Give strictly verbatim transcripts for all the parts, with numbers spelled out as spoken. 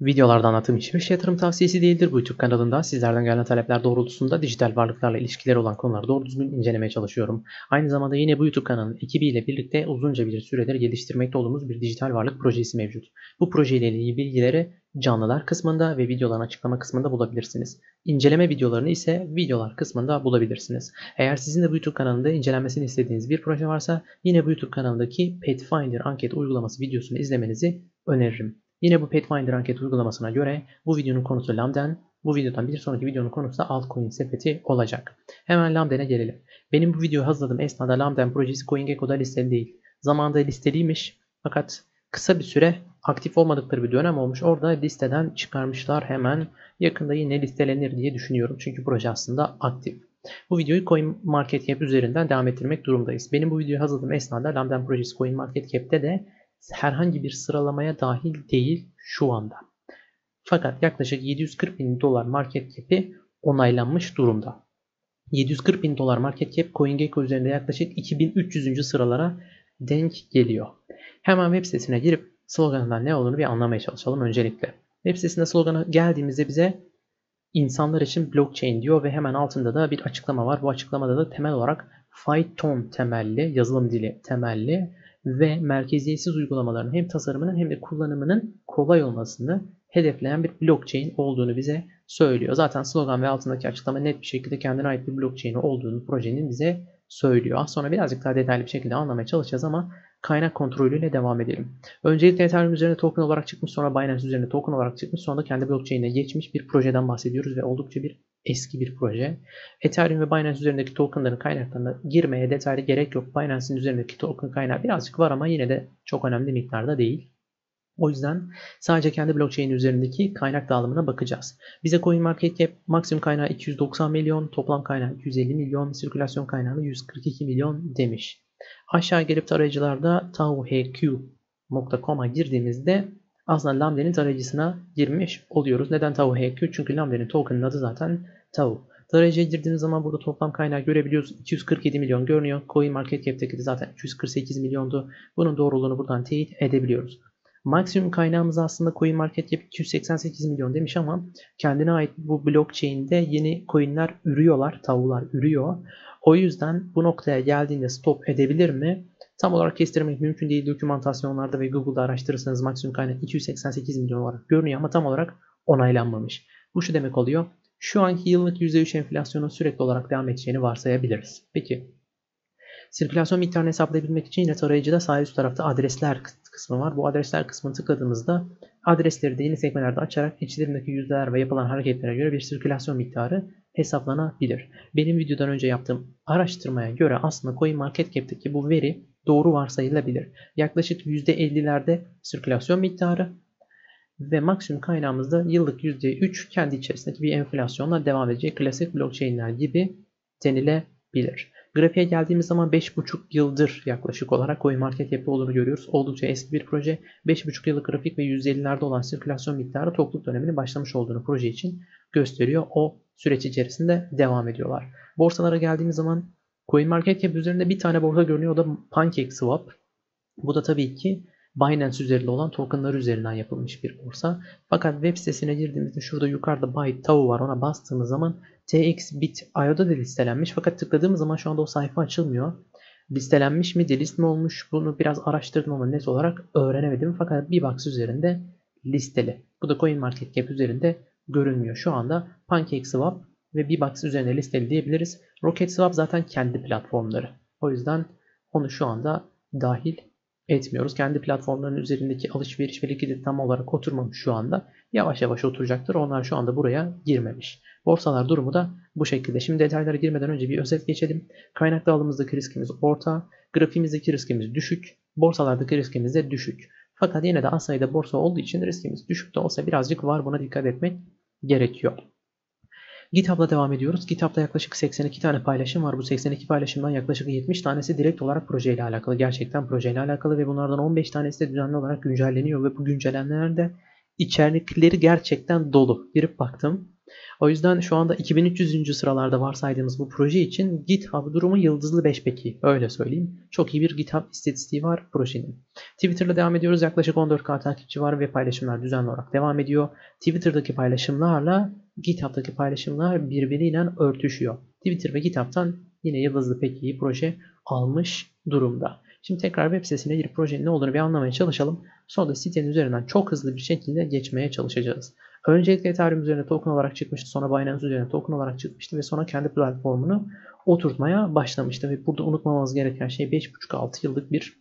Videolarda anlattığım hiçbir şey yatırım tavsiyesi değildir. Bu YouTube kanalında sizlerden gelen talepler doğrultusunda dijital varlıklarla ilişkileri olan konuları doğru düzgün incelemeye çalışıyorum. Aynı zamanda yine bu YouTube kanalının ekibiyle birlikte uzunca bir süredir geliştirmekte olduğumuz bir dijital varlık projesi mevcut. Bu projeyle ilgili bilgileri canlılar kısmında ve videoların açıklama kısmında bulabilirsiniz. İnceleme videolarını ise videolar kısmında bulabilirsiniz. Eğer sizin de bu YouTube kanalında incelenmesini istediğiniz bir proje varsa yine bu YouTube kanalındaki Pathfinder anket uygulaması videosunu izlemenizi öneririm. Yine bu Pathfinder anket uygulamasına göre bu videonun konusu Lambden, bu videodan bir sonraki videonun konusu da altcoin sepeti olacak. Hemen Lambden'e gelelim. Benim bu videoyu hazırladığım esnada Lambden projesi CoinGecko'da listeli değil. Zamanında listeliymiş fakat kısa bir süre aktif olmadıkları bir dönem olmuş. Orada listeden çıkarmışlar hemen. Yakında yine listelenir diye düşünüyorum. Çünkü proje aslında aktif. Bu videoyu CoinMarketCap üzerinden devam ettirmek durumdayız. Benim bu videoyu hazırladığım esnada Lambden projesi CoinMarketCap'te de herhangi bir sıralamaya dahil değil şu anda. Fakat yaklaşık yedi yüz kırk bin dolar market cap'i onaylanmış durumda. yedi yüz kırk bin dolar market cap CoinGecko üzerinde yaklaşık iki bin üç yüzüncü sıralara denk geliyor. Hemen web sitesine girip sloganından ne olduğunu bir anlamaya çalışalım öncelikle. Web sitesinde sloganı geldiğimizde bize insanlar için blockchain diyor ve hemen altında da bir açıklama var. Bu açıklamada da temel olarak Python temelli, yazılım dili temelli ve merkeziyetsiz uygulamaların hem tasarımının hem de kullanımının kolay olmasını hedefleyen bir blockchain olduğunu bize söylüyor. Zaten slogan ve altındaki açıklama net bir şekilde kendine ait bir blockchain olduğunu projenin bize söylüyor. Az sonra birazcık daha detaylı bir şekilde anlamaya çalışacağız ama kaynak kontrolüyle devam edelim. Öncelikle Ethereum üzerine token olarak çıkmış, sonra Binance üzerine token olarak çıkmış, sonra da kendi blockchain'ine geçmiş bir projeden bahsediyoruz ve oldukça bir eski bir proje. Ethereum ve Binance üzerindeki tokenların kaynaklarına girmeye detaylı gerek yok. Binance'in üzerindeki token kaynağı birazcık var ama yine de çok önemli miktarda değil. O yüzden sadece kendi blockchain üzerindeki kaynak dağılımına bakacağız. Bize CoinMarketCap maksimum kaynağı iki yüz doksan milyon, toplam kaynağı iki yüz elli milyon, sirkülasyon kaynağı yüz kırk iki milyon demiş. Aşağı gelip tarayıcılarda tauheq nokta com'a girdiğimizde aslında Lambden'in tarayıcısına girmiş oluyoruz. Neden tauheq? Çünkü Lambden'in token'ın adı zaten Tau. Tarayıcıya girdiğiniz zaman burada toplam kaynağı görebiliyoruz. iki yüz kırk yedi milyon görünüyor. CoinMarketCap'teki de zaten iki yüz kırk sekiz milyondu. Bunun doğruluğunu buradan teyit edebiliyoruz. Maksimum kaynağımız aslında CoinMarketCap iki yüz seksen sekiz milyon demiş ama kendine ait bu blockchain'de yeni coin'ler ürüyorlar, tavular ürüyor. O yüzden bu noktaya geldiğinde stop edebilir mi? Tam olarak kestirmek mümkün değil. Dokümantasyonlarda ve Google'da araştırırsanız maksimum kaynak iki yüz seksen sekiz milyon olarak görünüyor ama tam olarak onaylanmamış. Bu şu demek oluyor. Şu anki yıllık yüzde üç enflasyonun sürekli olarak devam edeceğini varsayabiliriz. Peki sirkülasyon miktarını hesaplayabilmek için yine tarayıcıda sağ üst tarafta adresler kısmı var. Bu adresler kısmını tıkladığımızda adresleri de yeni sekmelerde açarak içlerindeki yüzdeler ve yapılan hareketlere göre bir sirkülasyon miktarı hesaplanabilir. Benim videodan önce yaptığım araştırmaya göre aslında CoinMarketCap'teki bu veri doğru varsayılabilir. Yaklaşık yüzde ellilerde sirkülasyon miktarı ve maksimum kaynağımızda yıllık yüzde üç kendi içerisindeki bir enflasyonla devam edecek klasik blockchain'ler gibi denilebilir. Grafiğe geldiğimiz zaman beş buçuk yıldır yaklaşık olarak CoinMarketCap'te olduğunu görüyoruz. Oldukça eski bir proje. beş buçuk yıllık grafik ve yüzde ellilerde olan sirkülasyon miktarı tokluk döneminin başlamış olduğunu proje için gösteriyor. O süreç içerisinde devam ediyorlar. Borsalara geldiğimiz zaman CoinMarketCap üzerinde bir tane borsa görünüyor. O da PancakeSwap. Bu da tabii ki Binance üzerinde olan tokenlar üzerinden yapılmış bir borsa. Fakat web sitesine girdiğimizde şurada yukarıda Buy Tau var. Ona bastığımız zaman T X Bit nokta i o'da da listelenmiş. Fakat tıkladığımız zaman şu anda o sayfa açılmıyor. Listelenmiş mi, delist mi olmuş? Bunu biraz araştırdım ama net olarak öğrenemedim. Fakat Bibox üzerinde listeli. Bu da CoinMarketCap üzerinde görünmüyor. Şu anda PancakeSwap ve Bibox üzerinde listeli diyebiliriz. RocketSwap zaten kendi platformları. O yüzden onu şu anda dahil etmiyoruz. Kendi platformlarının üzerindeki alışveriş ve likidite tam olarak oturmamış şu anda. Yavaş yavaş oturacaktır. Onlar şu anda buraya girmemiş. Borsalar durumu da bu şekilde. Şimdi detaylara girmeden önce bir özet geçelim. Kaynak dağılımımızdaki riskimiz orta, grafiğimizdeki riskimiz düşük, borsalardaki riskimiz de düşük. Fakat yine de az sayıda borsa olduğu için riskimiz düşük de olsa birazcık var. Buna dikkat etmek gerekiyor. GitHub'la devam ediyoruz. GitHub'da yaklaşık seksen iki tane paylaşım var. Bu seksen iki paylaşımdan yaklaşık yetmiş tanesi direkt olarak projeyle alakalı. Gerçekten projeyle alakalı ve bunlardan on beş tanesi de düzenli olarak güncelleniyor ve bu güncellemelerde içerikleri gerçekten dolu. Girip baktım. O yüzden şu anda iki bin üç yüzüncü sıralarda varsaydığımız bu proje için GitHub durumu yıldızlı beş peki. Öyle söyleyeyim. Çok iyi bir GitHub istatistiği var projenin. Twitter'la devam ediyoruz. Yaklaşık on dört bin takipçi var ve paylaşımlar düzenli olarak devam ediyor. Twitter'daki paylaşımlarla GitHub'daki paylaşımlar birbiriyle örtüşüyor. Twitter ve GitHub'tan yine yıldızlı peki proje almış durumda. Şimdi tekrar web sitesine girip projenin ne olduğunu bir anlamaya çalışalım. Sonra da sitenin üzerinden çok hızlı bir şekilde geçmeye çalışacağız. Öncelikle Ethereum üzerine token olarak çıkmıştı. Sonra Binance üzerine token olarak çıkmıştı ve sonra kendi platformunu oturtmaya başlamıştı. Ve burada unutmamamız gereken şey beş buçuk altı yıllık bir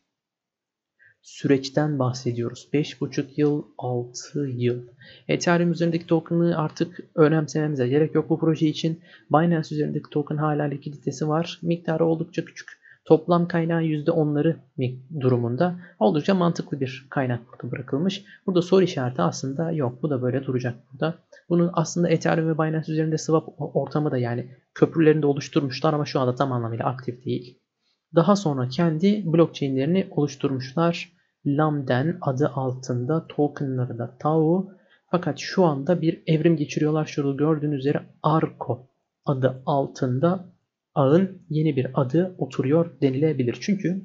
süreçten bahsediyoruz. beş buçuk yıl, altı yıl. Ethereum üzerindeki token'ı artık önemsememize gerek yok bu proje için. Binance üzerindeki token hala likiditesi var. Miktarı oldukça küçük. Toplam kaynağın yüzde onları durumunda oldukça mantıklı bir kaynak burada bırakılmış. Burada soru işareti aslında yok. Bu da böyle duracak burada. Bunun aslında Ethereum ve Binance üzerinde swap ortamı da yani köprülerini de oluşturmuşlar ama şu anda tam anlamıyla aktif değil. Daha sonra kendi blockchain'lerini oluşturmuşlar. Lambden adı altında tokenları da Tau. Fakat şu anda bir evrim geçiriyorlar. Şurada gördüğünüz üzere Arco adı altında ağın yeni bir adı oturuyor denilebilir. Çünkü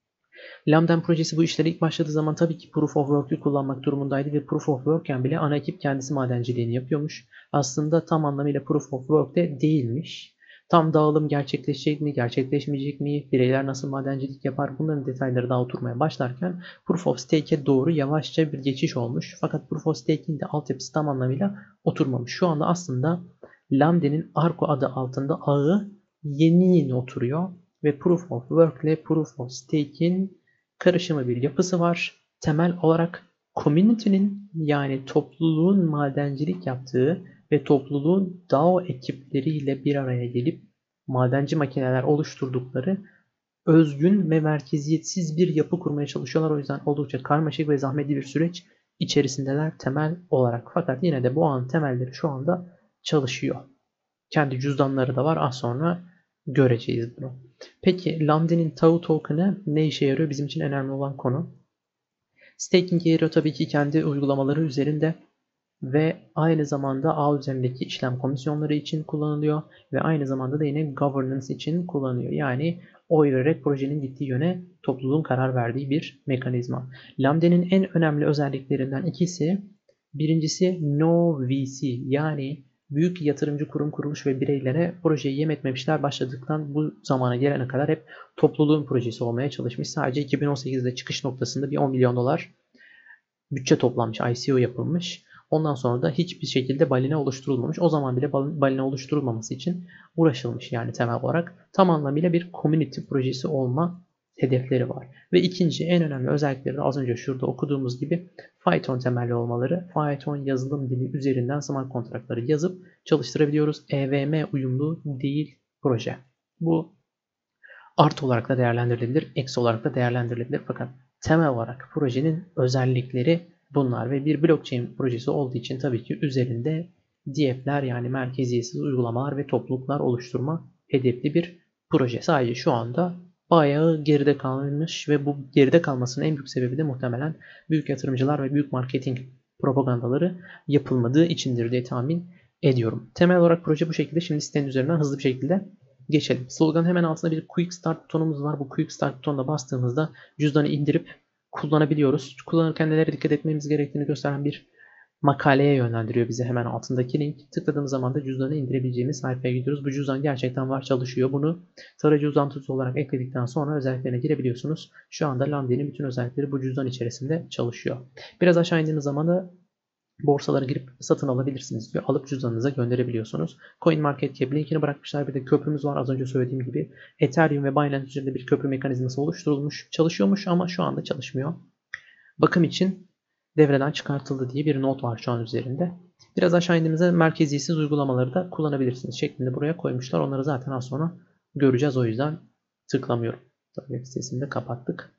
Lambden projesi bu işlere ilk başladığı zaman tabii ki Proof of Work'ü kullanmak durumundaydı ve Proof of Work'ken bile ana ekip kendisi madenciliğini yapıyormuş. Aslında tam anlamıyla Proof of Work'te değilmiş. Tam dağılım gerçekleşecek mi, gerçekleşmeyecek mi, bireyler nasıl madencilik yapar bunların detayları daha oturmaya başlarken Proof of Stake'e doğru yavaşça bir geçiş olmuş. Fakat Proof of Stake'in de altyapısı tam anlamıyla oturmamış. Şu anda aslında Lambden'in Arco adı altında ağı yeni yeni oturuyor ve Proof of Work ile Proof of Stake'in karışımı bir yapısı var. Temel olarak community'nin yani topluluğun madencilik yaptığı ve topluluğun DAO ekipleriyle bir araya gelip madenci makineler oluşturdukları özgün ve merkeziyetsiz bir yapı kurmaya çalışıyorlar. O yüzden oldukça karmaşık ve zahmetli bir süreç içerisindeler temel olarak. Fakat yine de bu ağın temelleri şu anda çalışıyor. Kendi cüzdanları da var. Az sonra göreceğiz bunu. Peki Lambden'in Tau token'ı ne işe yarıyor? Bizim için önemli olan konu. Staking'e yarıyor tabii ki kendi uygulamaları üzerinde ve aynı zamanda ağ üzerindeki işlem komisyonları için kullanılıyor ve aynı zamanda da yine governance için kullanılıyor. Yani oy vererek projenin gittiği yöne topluluğun karar verdiği bir mekanizma. Lambden'in en önemli özelliklerinden ikisi birincisi no V C yani büyük yatırımcı kurum kuruluş ve bireylere projeyi yem etmemişler. Başladıktan bu zamana gelene kadar hep topluluğun projesi olmaya çalışmış. Sadece iki bin on sekizde çıkış noktasında bir on milyon dolar bütçe toplanmış, I C O yapılmış. Ondan sonra da hiçbir şekilde balina oluşturulmamış. O zaman bile balina oluşturulmaması için uğraşılmış yani temel olarak. Tam anlamıyla bir community projesi olma hedefleri var. Ve ikinci en önemli özellikleri de az önce şurada okuduğumuz gibi Python temelli olmaları. Python yazılım dili üzerinden smart kontratları yazıp çalıştırabiliyoruz. E V M uyumlu değil proje. Bu artı olarak da değerlendirilebilir, eksi olarak da değerlendirilebilir. Fakat temel olarak projenin özellikleri bunlar ve bir blockchain projesi olduğu için tabii ki üzerinde D F'ler yani merkeziyetsiz uygulamalar ve topluluklar oluşturma hedefli bir proje. Sadece şu anda bayağı geride kalmış ve bu geride kalmasının en büyük sebebi de muhtemelen büyük yatırımcılar ve büyük marketing propagandaları yapılmadığı içindir diye tahmin ediyorum. Temel olarak proje bu şekilde. Şimdi sitenin üzerinden hızlı bir şekilde geçelim. Slogan hemen altında bir Quick Start butonumuz var. Bu Quick Start butonuna bastığımızda cüzdanı indirip kullanabiliyoruz. Kullanırken nelere dikkat etmemiz gerektiğini gösteren bir makaleye yönlendiriyor bizi hemen altındaki link. Tıkladığımız zaman da cüzdanı indirebileceğimiz sayfaya gidiyoruz. Bu cüzdan gerçekten var, çalışıyor. Bunu tarayıcı uzantısı olarak ekledikten sonra özelliklerine girebiliyorsunuz. Şu anda Lambden'in bütün özellikleri bu cüzdan içerisinde çalışıyor. Biraz aşağı indiğiniz zaman da borsalara girip satın alabilirsiniz ve alıp cüzdanınıza gönderebiliyorsunuz. CoinMarketCap linkini bırakmışlar. Bir de köprümüz var. Az önce söylediğim gibi Ethereum ve Binance üzerinde bir köprü mekanizması oluşturulmuş. Çalışıyormuş ama şu anda çalışmıyor. Bakım için devreden çıkartıldı diye bir not var şu an üzerinde. Biraz aşağı indiğimizde merkeziyetsiz uygulamaları da kullanabilirsiniz şeklinde buraya koymuşlar. Onları zaten az sonra göreceğiz. O yüzden tıklamıyorum. Web sitesini de kapattık.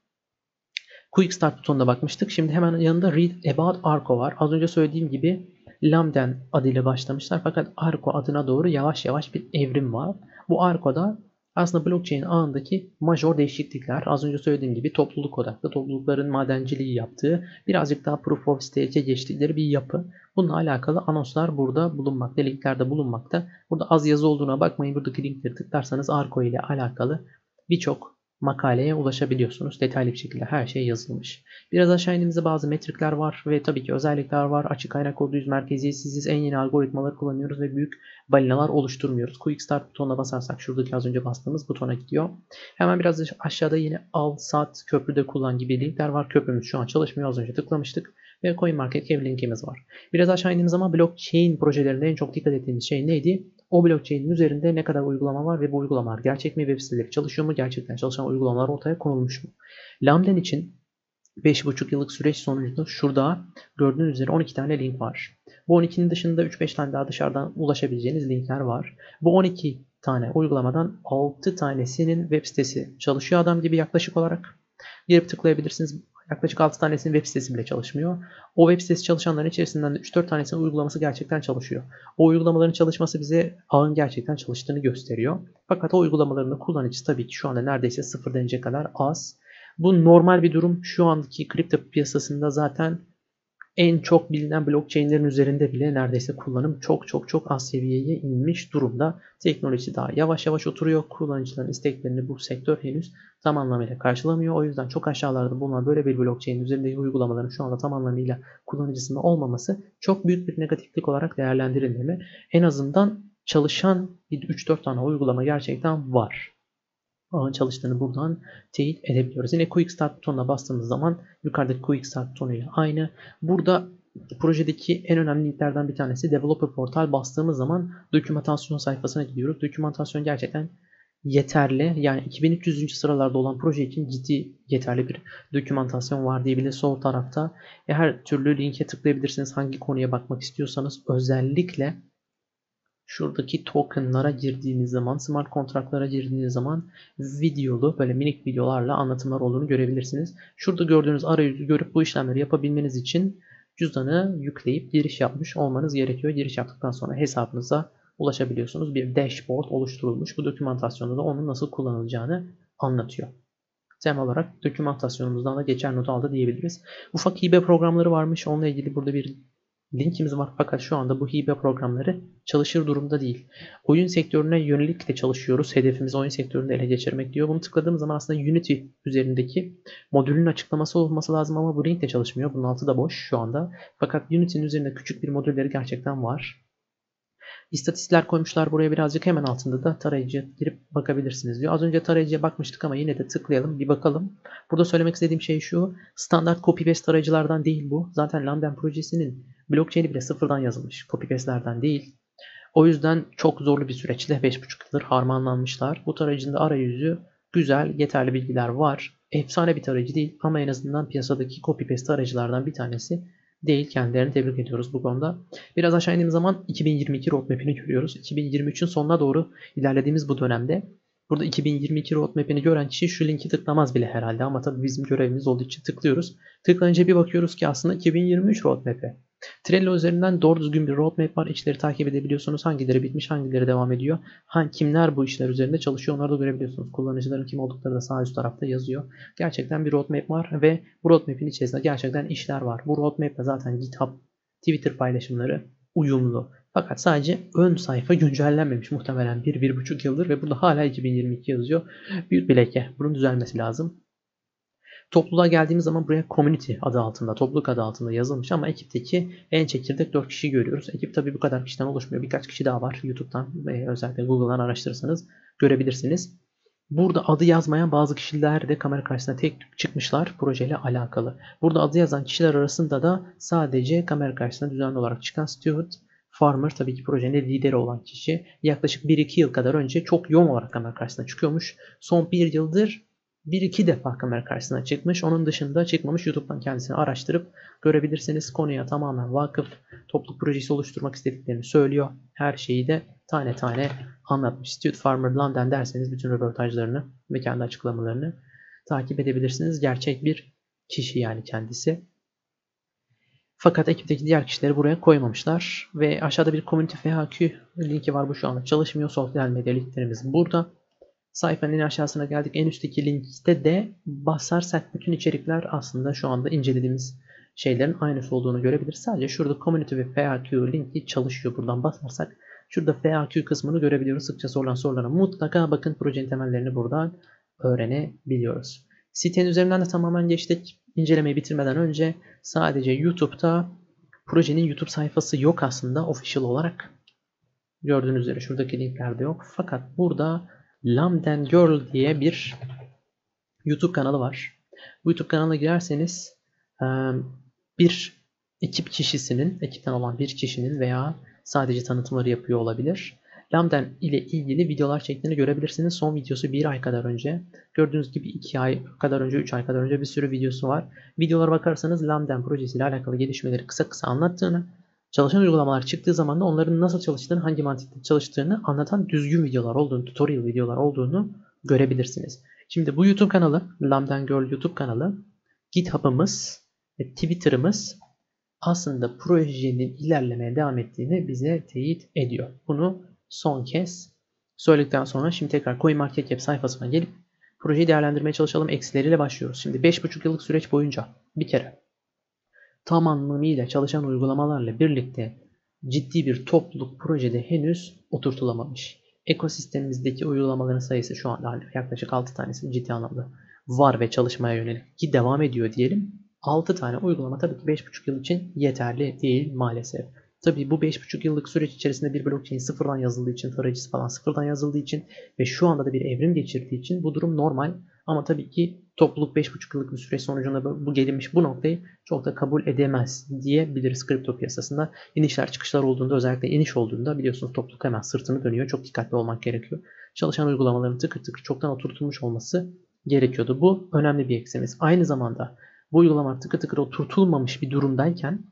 Quick Start butonuna bakmıştık. Şimdi hemen yanında Read About Arco var. Az önce söylediğim gibi Lambden adıyla başlamışlar. Fakat Arco adına doğru yavaş yavaş bir evrim var. Bu Arco'da aslında blockchain ağındaki major değişiklikler. Az önce söylediğim gibi topluluk odaklı, toplulukların madenciliği yaptığı, birazcık daha proof of stake'e geçtikleri bir yapı. Bununla alakalı anonslar burada bulunmakta, linklerde bulunmakta. Burada az yazı olduğuna bakmayın. Buradaki linkleri tıklarsanız Arco ile alakalı birçok makaleye ulaşabiliyorsunuz. Detaylı bir şekilde her şey yazılmış. Biraz aşağı indiğimizde bazı metrikler var ve tabii ki özellikler var. Açık kaynak koduyuz, merkeziyetsiziz, en yeni algoritmaları kullanıyoruz ve büyük balinalar oluşturmuyoruz. Quick Start butonuna basarsak şuradaki az önce bastığımız butona gidiyor. Hemen biraz aşağıda yine al, sat, köprüde kullan gibi linkler var. Köprümüz şu an çalışmıyor. Az önce tıklamıştık. Ve CoinMarketCap linkimiz var. Biraz aşağı indiğimiz zaman blockchain projelerinde en çok dikkat ettiğimiz şey neydi? O blockchain'in üzerinde ne kadar uygulama var ve bu uygulamalar gerçek mi? Web siteleri çalışıyor mu? Gerçekten çalışan uygulamalar ortaya konulmuş mu? Lambda için beş buçuk yıllık süreç sonucunda şurada gördüğünüz üzere on iki tane link var. Bu on ikinin dışında üç beş tane daha dışarıdan ulaşabileceğiniz linkler var. Bu on iki tane uygulamadan altı tanesinin web sitesi çalışıyor adam gibi yaklaşık olarak. Girip tıklayabilirsiniz. Yaklaşık altı tanesinin web sitesi bile çalışmıyor. O web sitesi çalışanların içerisinden de üç dört tanesinin uygulaması gerçekten çalışıyor. O uygulamaların çalışması bize ağın gerçekten çalıştığını gösteriyor. Fakat o uygulamaların da kullanıcısı tabii ki şu anda neredeyse sıfır denecek kadar az. Bu normal bir durum. Şu andaki kripto piyasasında zaten en çok bilinen blockchain'lerin üzerinde bile neredeyse kullanım çok çok çok az seviyeye inmiş durumda. Teknoloji daha yavaş yavaş oturuyor. Kullanıcıların isteklerini bu sektör henüz tam anlamıyla karşılamıyor. O yüzden çok aşağılarda bulunan böyle bir blockchain üzerindeki uygulamaların şu anda tam anlamıyla kullanıcısında olmaması çok büyük bir negatiflik olarak değerlendirilmeli. En azından çalışan üç dört tane uygulama gerçekten var. Ağın çalıştığını buradan teyit edebiliyoruz. Yine Quick Start butonuna bastığımız zaman yukarıdaki Quick Start butonuyla aynı. Burada projedeki en önemli linklerden bir tanesi Developer Portal. Bastığımız zaman dokümantasyon sayfasına gidiyoruz. Dokümantasyon gerçekten yeterli. Yani iki bin üç yüzüncü sıralarda olan proje için ciddi yeterli bir dokümantasyon var diyebiliriz. Sol tarafta her türlü linke tıklayabilirsiniz. Hangi konuya bakmak istiyorsanız özellikle şuradaki tokenlara girdiğiniz zaman, smart kontratlara girdiğiniz zaman videolu böyle minik videolarla anlatımlar olduğunu görebilirsiniz. Şurada gördüğünüz arayüzü görüp bu işlemleri yapabilmeniz için cüzdanı yükleyip giriş yapmış olmanız gerekiyor. Giriş yaptıktan sonra hesabınıza ulaşabiliyorsunuz. Bir dashboard oluşturulmuş. Bu dokümantasyonda da onun nasıl kullanılacağını anlatıyor. Temel olarak dokümantasyonumuzdan da geçer not aldı diyebiliriz. Ufak hibe programları varmış. Onunla ilgili burada bir linkimiz var fakat şu anda bu hibe programları çalışır durumda değil. Oyun sektörüne yönelik de çalışıyoruz. Hedefimiz oyun sektöründe ele geçirmek diyor. Bunu tıkladığımız zaman aslında Unity üzerindeki modülün açıklaması olması lazım ama bu link de çalışmıyor. Bunun altı da boş şu anda. Fakat Unity'nin üzerinde küçük bir modülleri gerçekten var. İstatistikler koymuşlar buraya birazcık, hemen altında da tarayıcı girip bakabilirsiniz diyor. Az önce tarayıcıya bakmıştık ama yine de tıklayalım bir bakalım. Burada söylemek istediğim şey şu. Standart copy paste tarayıcılardan değil bu. Zaten Lambda projesinin blockchain'i bile sıfırdan yazılmış. Copy paste'lerden değil. O yüzden çok zorlu bir süreçle beş buçuk yıldır harmanlanmışlar. Bu tarayıcının arayüzü güzel, yeterli bilgiler var. Efsane bir tarayıcı değil ama en azından piyasadaki copy paste tarayıcılardan bir tanesi değil. Kendilerini tebrik ediyoruz bu konuda. Biraz aşağı indiğimiz zaman iki bin yirmi iki roadmap'ini görüyoruz. iki bin yirmi üçün sonuna doğru ilerlediğimiz bu dönemde burada iki bin yirmi iki roadmap'ini gören kişi şu linki tıklamaz bile herhalde ama tabii bizim görevimiz olduğu için tıklıyoruz. Tıklayınca bir bakıyoruz ki aslında iki bin yirmi üç roadmap'i. Trello üzerinden doğru düzgün bir roadmap var. İşleri takip edebiliyorsunuz. Hangileri bitmiş, hangileri devam ediyor. Ha, kimler bu işler üzerinde çalışıyor onları da görebiliyorsunuz. Kullanıcıların kim oldukları da sağ üst tarafta yazıyor. Gerçekten bir roadmap var ve bu roadmap'in içerisinde gerçekten işler var. Bu roadmap'le zaten GitHub, Twitter paylaşımları uyumlu. Fakat sadece ön sayfa güncellenmemiş muhtemelen bir bir buçuk yıldır ve burada hala iki bin yirmi iki yazıyor. Büyük bir leke. Bunun düzelmesi lazım. Topluluğa geldiğimiz zaman buraya community adı altında, topluluk adı altında yazılmış ama ekipteki en çekirdek dört kişi görüyoruz. Ekip tabii bu kadar kişiden oluşmuyor. Birkaç kişi daha var. YouTube'dan ve özellikle Google'dan araştırırsanız görebilirsiniz. Burada adı yazmayan bazı kişiler de kamera karşısına tek çıkmışlar projeyle alakalı. Burada adı yazan kişiler arasında da sadece kamera karşısına düzenli olarak çıkan Stuart Farmer, tabii ki projenin lideri olan kişi. Yaklaşık bir iki yıl kadar önce çok yoğun olarak kamera karşısına çıkıyormuş. Son bir yıldır bir iki defa kamera karşısına çıkmış. Onun dışında çıkmamış. YouTube'dan kendisini araştırıp görebilirsiniz. Konuya tamamen vakıf, topluluk projesi oluşturmak istediklerini söylüyor. Her şeyi de tane tane anlatmış. Stuart Farmer London derseniz bütün röportajlarını ve kendi açıklamalarını takip edebilirsiniz. Gerçek bir kişi yani kendisi. Fakat ekipteki diğer kişileri buraya koymamışlar. Ve aşağıda bir community F A Q linki var. Bu şu anda çalışmıyor. Sosyal medya linklerimiz burada. Sayfanın en aşağısına geldik. En üstteki linkte de basarsak bütün içerikler aslında şu anda incelediğimiz şeylerin aynısı olduğunu görebiliriz. Sadece şurada Community ve F A Q linki çalışıyor. Buradan basarsak şurada F A Q kısmını görebiliyoruz. Sıkça sorulan sorulara mutlaka bakın. Projenin temellerini buradan öğrenebiliyoruz. Sitenin üzerinden de tamamen geçtik. İncelemeyi bitirmeden önce sadece YouTube'da projenin YouTube sayfası yok aslında official olarak. Gördüğünüz üzere şuradaki linklerde yok. Fakat burada Lamden Girl diye bir YouTube kanalı var. Bu YouTube kanalına girerseniz bir ekip kişisinin, ekipten olan bir kişinin veya sadece tanıtımları yapıyor olabilir. Lamden ile ilgili videolar çektiğini görebilirsiniz. Son videosu bir ay kadar önce. Gördüğünüz gibi iki ay kadar önce, üç ay kadar önce bir sürü videosu var. Videolara bakarsanız Lamden projesiyle alakalı gelişmeleri kısa kısa anlattığını, çalışan uygulamalar çıktığı zaman da onların nasıl çalıştığını, hangi mantıkla çalıştığını anlatan düzgün videolar olduğunu, tutorial videolar olduğunu görebilirsiniz. Şimdi bu YouTube kanalı, Lamden Girl YouTube kanalı, GitHub'ımız ve Twitter'ımız aslında projenin ilerlemeye devam ettiğini bize teyit ediyor. Bunu son kez söyledikten sonra şimdi tekrar CoinMarketCap sayfasına gelip projeyi değerlendirmeye çalışalım. Eksileriyle başlıyoruz. Şimdi beş buçuk yıllık süreç boyunca bir kere tam anlamıyla çalışan uygulamalarla birlikte ciddi bir topluluk projede henüz oturtulamamış. Ekosistemimizdeki uygulamaların sayısı şu anda yaklaşık altı tanesi ciddi anlamda var ve çalışmaya yönelik ki devam ediyor diyelim. altı tane uygulama tabii ki beş buçuk yıl için yeterli değil maalesef. Tabii bu beş buçuk yıllık süreç içerisinde bir blockchain sıfırdan yazıldığı için, tarayıcısı falan sıfırdan yazıldığı için ve şu anda da bir evrim geçirdiği için bu durum normal. Ama tabii ki topluluk beş buçuk yıllık bir süreç sonucunda bu gelinmiş bu noktayı çok da kabul edemez diyebiliriz kripto piyasasında. İnişler çıkışlar olduğunda, özellikle iniş olduğunda biliyorsunuz topluluk hemen sırtını dönüyor. Çok dikkatli olmak gerekiyor. Çalışan uygulamaların tıkır tıkır çoktan oturtulmuş olması gerekiyordu. Bu önemli bir eksimiz. Aynı zamanda bu uygulamalar tıkır tıkır oturtulmamış bir durumdayken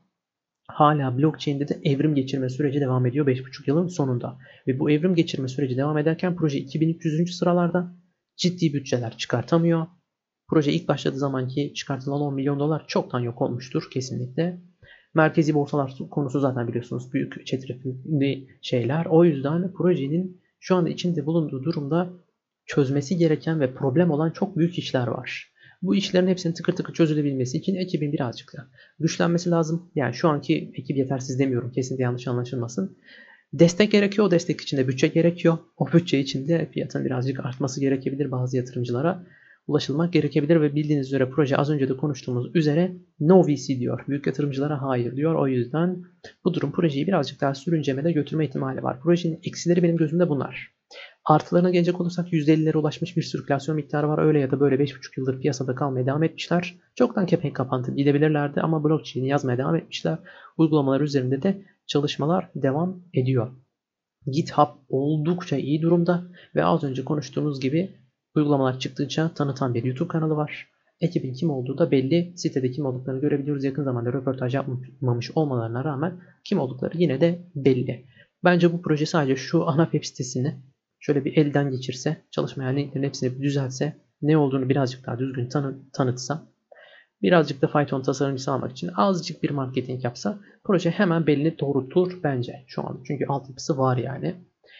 hala blockchain'de de evrim geçirme süreci devam ediyor beş buçuk yılın sonunda. Ve bu evrim geçirme süreci devam ederken proje iki bin üç yüzüncü sıralarda ciddi bütçeler çıkartamıyor. Proje ilk başladığı zamanki çıkartılan on milyon dolar çoktan yok olmuştur kesinlikle. Merkezi borsalar konusu zaten biliyorsunuz büyük çetrefilli şeyler. O yüzden projenin şu anda içinde bulunduğu durumda çözmesi gereken ve problem olan çok büyük işler var. Bu işlerin hepsinin tıkır tıkır çözülebilmesi için ekibin birazcık da güçlenmesi lazım. Yani şu anki ekip yetersiz demiyorum. Kesinlikle yanlış anlaşılmasın. Destek gerekiyor. O destek için de bütçe gerekiyor. O bütçe için de fiyatın birazcık artması gerekebilir. Bazı yatırımcılara ulaşılmak gerekebilir ve bildiğiniz üzere proje az önce de konuştuğumuz üzere no V C diyor. Büyük yatırımcılara hayır diyor. O yüzden bu durum projeyi birazcık daha sürüncemede götürme ihtimali var. Projenin eksileri benim gözümde bunlar. Artılarına gelecek olursak yüzde ellilere ulaşmış bir sirkülasyon miktarı var. Öyle ya da böyle beş buçuk yıldır piyasada kalmaya devam etmişler. Çoktan kepenk kapandı gidebilirlerdi ama blockchain'i yazmaya devam etmişler. Uygulamalar üzerinde de çalışmalar devam ediyor. GitHub oldukça iyi durumda ve az önce konuştuğumuz gibi uygulamalar çıktıkça tanıtan bir YouTube kanalı var. Ekibin kim olduğu da belli. Sitede kim olduklarını görebiliyoruz. Yakın zamanda röportaj yapmamış olmalarına rağmen kim oldukları yine de belli. Bence bu proje sadece şu ana web sitesini şöyle bir elden geçirse, çalışmayan linklerin hepsini bir düzeltse, ne olduğunu birazcık daha düzgün tanı tanıtsa, birazcık da Python tasarımcısı almak için azıcık bir marketing yapsa proje hemen belini doğrultur bence şu an. Çünkü altyapısı var yani.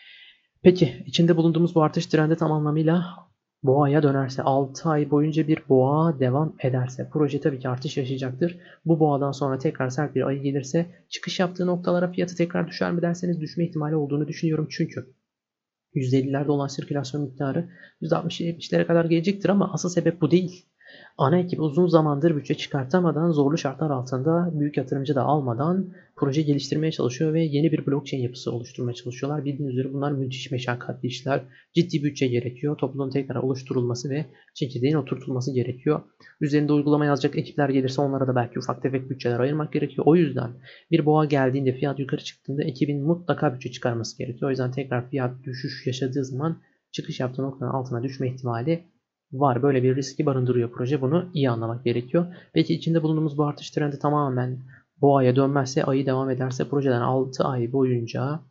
Peki içinde bulunduğumuz bu artış trendi tam anlamıyla boğaya dönerse, altı ay boyunca bir boğa devam ederse proje tabii ki artış yaşayacaktır. Bu boğadan sonra tekrar sert bir ayı gelirse çıkış yaptığı noktalara fiyatı tekrar düşer mi derseniz düşme ihtimali olduğunu düşünüyorum. Çünkü yüzde ellilerde olan sirkülasyon miktarı yüzde altmış yetmişlere kadar gelecektir ama asıl sebep bu değil. Ana ekip uzun zamandır bütçe çıkartamadan, zorlu şartlar altında büyük yatırımcı da almadan proje geliştirmeye çalışıyor ve yeni bir blockchain yapısı oluşturmaya çalışıyorlar. Bildiğiniz üzere bunlar müthiş meşakkatli işler. Ciddi bütçe gerekiyor. Topluluğun tekrar oluşturulması ve çekirdeğin oturtulması gerekiyor. Üzerinde uygulama yazacak ekipler gelirse onlara da belki ufak tefek bütçeler ayırmak gerekiyor. O yüzden bir boğa geldiğinde, fiyat yukarı çıktığında ekibin mutlaka bütçe çıkarması gerekiyor. O yüzden tekrar fiyat düşüş yaşadığı zaman çıkış yaptığı noktanın altına düşme ihtimali var. Böyle bir riski barındırıyor proje. Bunu iyi anlamak gerekiyor. Peki içinde bulunduğumuz bu artış trendi tamamen boğaya dönmezse, ayı devam ederse projeden altı ay boyunca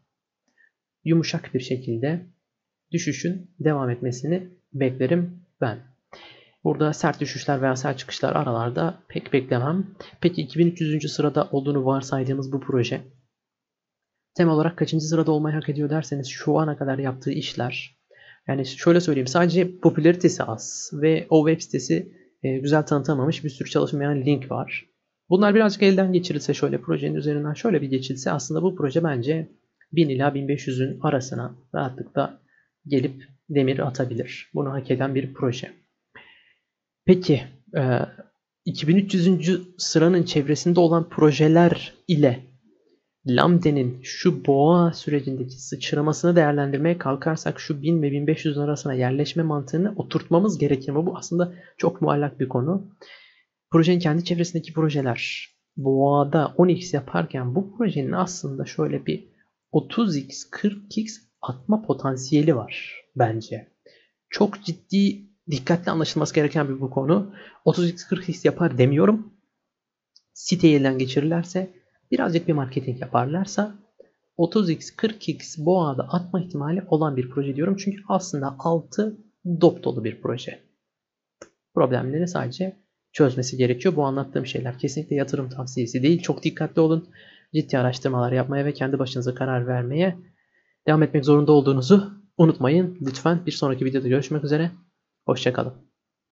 yumuşak bir şekilde düşüşün devam etmesini beklerim ben. Burada sert düşüşler veya sert çıkışlar aralarda pek beklemem. Peki iki bin üç yüzüncü sırada olduğunu varsaydığımız bu proje temel olarak kaçıncı sırada olmayı hak ediyor derseniz şu ana kadar yaptığı işler Yani şöyle söyleyeyim, sadece popülaritesi az ve o web sitesi e, güzel tanıtamamış, bir sürü çalışmayan link var. Bunlar birazcık elden geçirilse, şöyle projenin üzerinden şöyle bir geçilse, aslında bu proje bence bin ila bin beş yüzün arasına rahatlıkla gelip demir atabilir. Bunu hak eden bir proje. Peki e, iki bin üç yüzüncü sıranın çevresinde olan projeler ile Lambde'nin şu boğa sürecindeki sıçramasını değerlendirmeye kalkarsak şu bin ve bin beş yüz arasına yerleşme mantığını oturtmamız gerekir mi? Bu aslında çok muallak bir konu. Projenin kendi çevresindeki projeler boğada on x yaparken bu projenin aslında şöyle bir otuz x kırk x atma potansiyeli var bence. Çok ciddi, dikkatli anlaşılması gereken bir bu konu. otuz x kırk x yapar demiyorum. Siteyi elden geçirirlerse, birazcık bir marketing yaparlarsa otuz x kırk x boğada atma ihtimali olan bir proje diyorum. Çünkü aslında altı dop dolu bir proje. Problemleri sadece çözmesi gerekiyor. Bu anlattığım şeyler kesinlikle yatırım tavsiyesi değil. Çok dikkatli olun. Ciddi araştırmalar yapmaya ve kendi başınıza karar vermeye devam etmek zorunda olduğunuzu unutmayın. Lütfen bir sonraki videoda görüşmek üzere. Hoşça kalın.